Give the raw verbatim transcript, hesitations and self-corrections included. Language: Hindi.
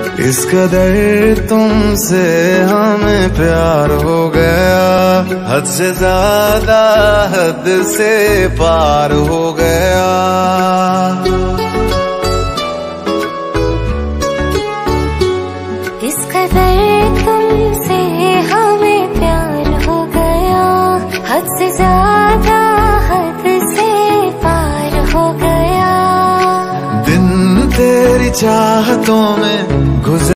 इस कदर तुमसे हमें प्यार हो गया, हद से ज्यादा हद से पार हो गया। इस कदर तुमसे हमें प्यार हो गया, हद से ज्यादा हद से पार हो गया। दिन तेरी चाहतों में गुजर